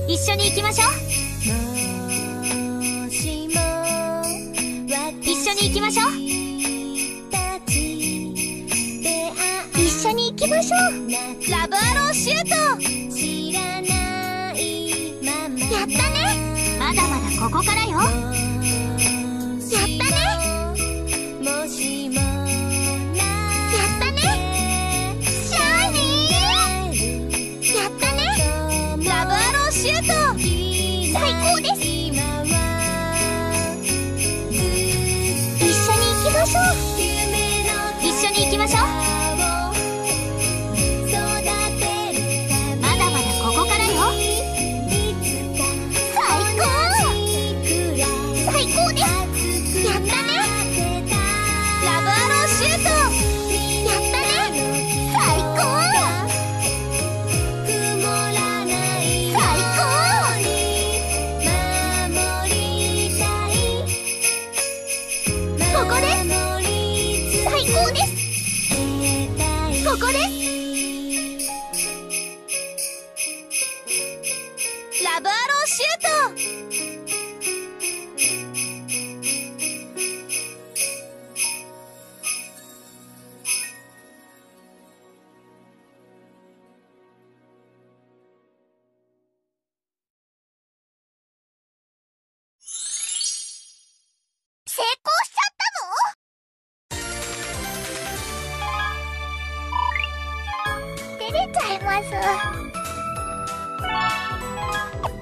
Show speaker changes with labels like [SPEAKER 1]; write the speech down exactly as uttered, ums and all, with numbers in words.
[SPEAKER 1] 一緒に行きましょう。一緒に行きましょう。一緒に行きましょう。ラブアローシュート。やったね。まだまだここからよ。やったね。やったね。シャイニー。やったね。ラブアローシュート。最高です。一緒に行きましょう。一緒に行きましょう。まだまだここからよ。最高。最高です。やったね。ラブアローシュート。やったね。最高。最高。ここです。最高です。ここです。ラブアローシュート。成功しちゃったの？照れちゃいます。